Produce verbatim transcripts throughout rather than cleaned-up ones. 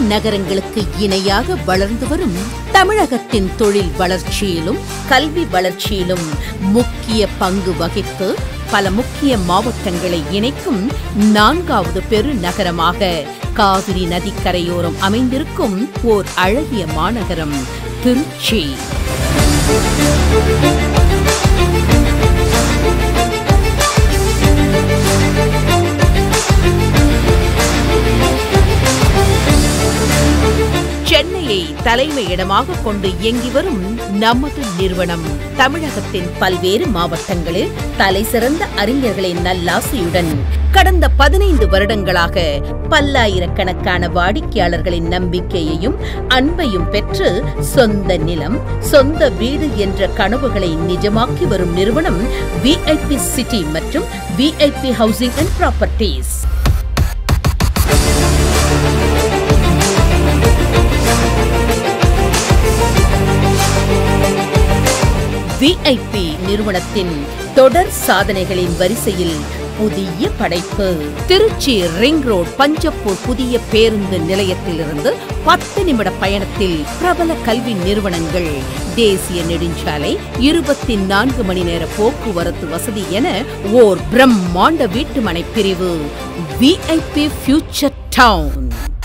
நகரங்களுக்கு இணையாக வளர்ந்து வரும் தமிழகத்தின் தொழில் வளர்ச்சியிலும் கல்வி வளர்ச்சியிலும் முக்கிய பங்கு வகித்து பல முக்கிய மாவட்டங்களை இணைக்கும் நான்காவது பெருநகரமாக காவிரி நதிக்கரையோரம் அமைந்திருக்கும் ஓர் அழகிய மாநகரம் திருச்சி. சென்னையை தலைமையிடமாக கொண்டு இயங்கி வரும் நமது நிறுவனம் தமிழகத்தின் பல்வேறு மாவட்டங்களில் தலைசிறந்த அறிஞர்களின் நல்லாசியுடன் கடந்த பதினைந்து வருடங்களாக பல்லாயிரக்கணக்கான வாடிக்கையாளர்களின் நம்பிக்கையையும் அன்பையும் பெற்று சொந்த நிலம், சொந்த வீடு என்ற கனவுகளை நிஜமாக்கி வரும் நிறுவனம் விஐபி சிட்டி மற்றும் VIP housing and properties. VIP நிறுவனத்தின் தொடர் சாதனைகளின் வரிசையில் புதிய படைப்பு திருச்சி ரிங் ரோட் பஞ்சப்பூர் புதிய பேருந்து நிலையத்திலிருந்து பத்து நிமிட பயணத்தில் பிரபல கல்வி நிறுவனங்கள், தேசிய நெடுஞ்சாலை, இருபத்தி நான்கு மணி நேர போக்குவரத்து வசதி என ஓர் பிரம்மாண்ட வீட்டுமனை பிரிவு VIP future town.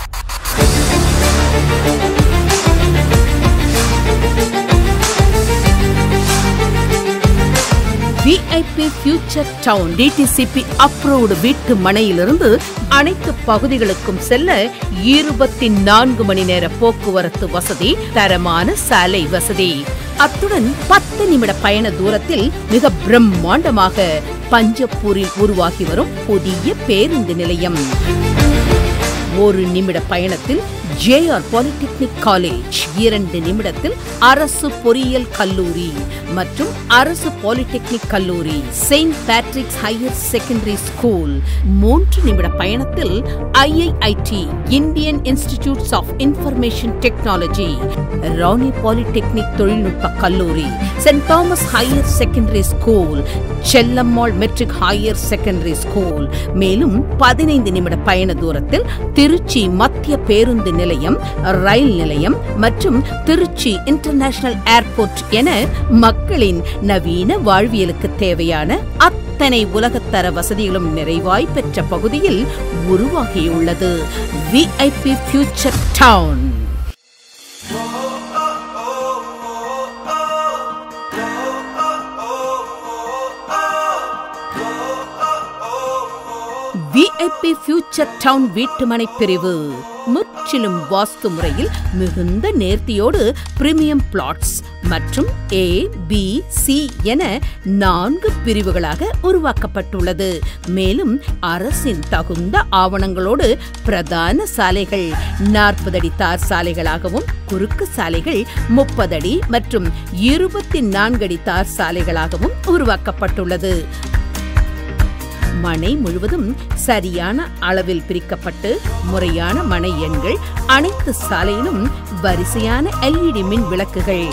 VIP future town DTCP approved வீட்டு மனையிலிருந்து அனைத்து பகுதிகளுக்கும் செல்ல இருபத்தி நான்கு மணி நேர போக்குவரத்து வசதி, தரமான சாலை வசதி, அத்துடன் பத்து நிமிட பயண தூரத்தில் மிக பிரம்மாண்டமாக பஞ்சப்பூரில் உருவாகி வரும் புதிய பேருந்து நிலையம். ஒரு நிமிட பயணத்தில் ஜேஆர் பாலிடெக்னிக் காலேஜ், இரண்டு நிமிடத்தில் அரசு பொறியியல் கல்லூரி மற்றும் அரசு பாலிடெக்னிக் கல்லூரி, saint Patrick's higher secondary school, மூன்று நிமிட பயணத்தில் IIIT Indian institutes of information technology, Rani polytechnic தொழில்நுட்ப கல்லூரி, saint Thomas higher secondary school, Chellammal matric higher secondary school. மேலும் பதினைந்து நிமிட பயண தூரத்தில் திருச்சி மத்திய பேருந்து நிலையம், ரயில் நிலையம் மற்றும் திருச்சி இன்டர்நேஷனல் ஏர்போர்ட் என மக்களின் நவீன வாழ்வியலுக்கு தேவையான அத்தனை உலகத்தர வசதிகளும் நிறைவாய் பெற்ற பகுதியில் உருவாகியுள்ளது VIP future town. VIP future town வீட்டுமனை பிரிவு முற்றிலும் வாஸ்து முறையில் மிகுந்த நேர்த்தியோடு பிரீமியம் பிளாட்ஸ் மற்றும் ஏ பி சி என நான்கு பிரிவுகளாக உருவாக்கப்பட்டுள்ளது. மேலும் அரசின் தகுந்த ஆவணங்களோடு பிரதான சாலைகள் நாற்பது அடி தார் சாலைகளாகவும், குறுக்கு சாலைகள் முப்பது அடி மற்றும் இருபத்தி நான்கு அடி தார் சாலைகளாகவும் உருவாக்கப்பட்டுள்ளது. மனை முழுவதும் சரியான அளவில் பிரிக்கப்பட்டு முறையான மனை எண்கள், அனைத்து சாலையிலும் வரிசையான எல்இடி மின் விளக்குகள்,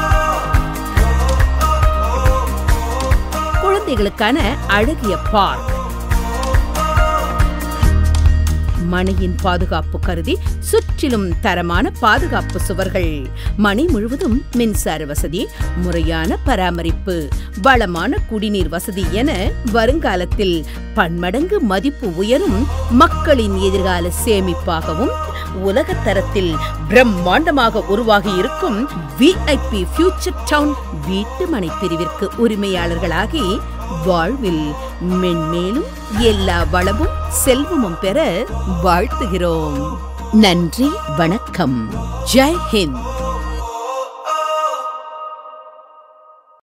குழந்தைகளுக்கான அழகிய பார்க், மனையின் பாதுகாப்பு கருதி சுற்றிலும் தரமான பாதுகாப்பு சுவர்கள், மனை முழுவதும் மின்சார வசதி, முறையான பராமரிப்பு, வளமான குடிநீர் வசதி என வருங்காலத்தில் பன்மடங்கு மதிப்பு உயரும் மக்களின் எதிர்கால சேமிப்பாகவும் உலகத்தரத்தில் பிரம்மாண்டமாக உருவாகி இருக்கும் விஐபி ஃபியூச்சர் டவுன் வீட்டுமனை பிரிவிற்கு உரிமையாளர்களாகி வாழ்வில் மென்மேலும் எல்லா வளமும் செல்வமும் பெற வாழ்த்துகிறோம். நன்றி, வணக்கம், ஜெய் ஹிந்த்.